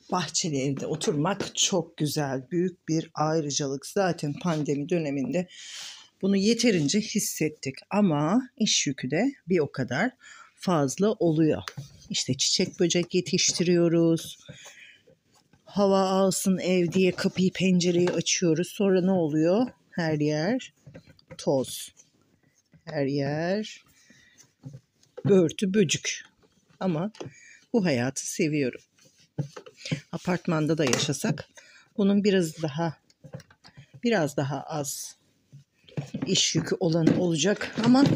Bahçeli evde oturmak çok güzel, büyük bir ayrıcalık. Zaten pandemi döneminde bunu yeterince hissettik ama iş yükü de bir o kadar fazla oluyor. İşte çiçek böcek yetiştiriyoruz. Hava alsın ev diye kapıyı pencereyi açıyoruz. Sonra ne oluyor? Her yer toz. Her yer börtü böcük. Ama bu hayatı seviyorum. Apartmanda da yaşasak bunun biraz daha az iş yükü olan olacak ama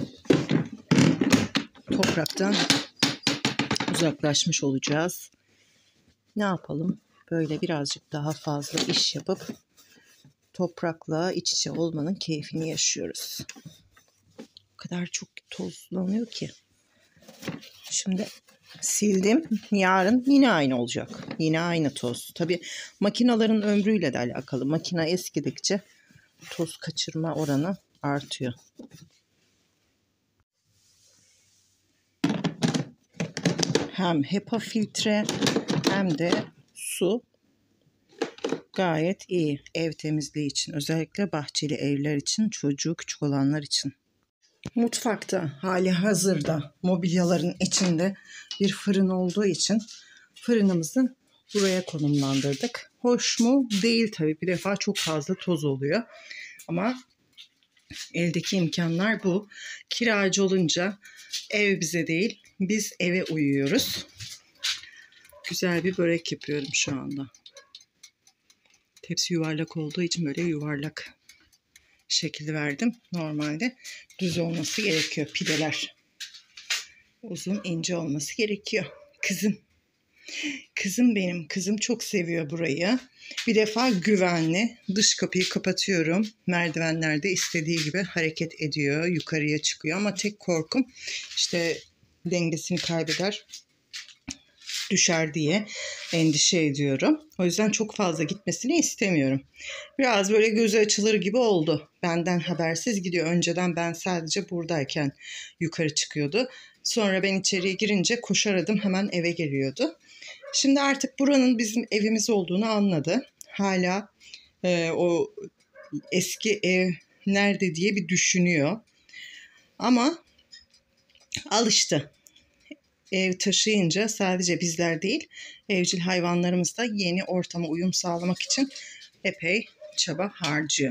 topraktan uzaklaşmış olacağız. Ne yapalım? Böyle birazcık daha fazla iş yapıp toprakla iç içe olmanın keyfini yaşıyoruz. O kadar çok tozlanıyor ki. Şimdi sildim. Yarın yine aynı olacak. Yine aynı toz. Tabii makinelerin ömrüyle de alakalı. Makine eskidikçe toz kaçırma oranı artıyor. Hem HEPA filtre hem de su gayet iyi ev temizliği için. Özellikle bahçeli evler için, çocuğu küçük olanlar için. Mutfakta hali hazırda mobilyaların içinde bir fırın olduğu için fırınımızı buraya konumlandırdık. Hoş mu? Değil tabii. Bir defa çok fazla toz oluyor. Ama eldeki imkanlar bu. Kiracı olunca ev bize değil, biz eve uyuyoruz. Güzel bir börek yapıyorum şu anda. Tepsi yuvarlak olduğu için böyle yuvarlak şekil verdim. Normalde düz olması gerekiyor pideler. Uzun ince olması gerekiyor. Kızım benim. Kızım çok seviyor burayı. Bir defa güvenli. Dış kapıyı kapatıyorum. Merdivenlerde istediği gibi hareket ediyor. Yukarıya çıkıyor ama tek korkum işte dengesini kaybeder, düşer diye endişe ediyorum. O yüzden çok fazla gitmesini istemiyorum. Biraz böyle gözü açılır gibi oldu. Benden habersiz gidiyor. Önceden ben sadece buradayken yukarı çıkıyordu. Sonra ben içeriye girince koşar adım hemen eve geliyordu. Şimdi artık buranın bizim evimiz olduğunu anladı. Hala o eski ev nerede diye bir düşünüyor. Ama alıştı. Ev taşıyınca sadece bizler değil, evcil hayvanlarımız da yeni ortama uyum sağlamak için epey çaba harcıyor.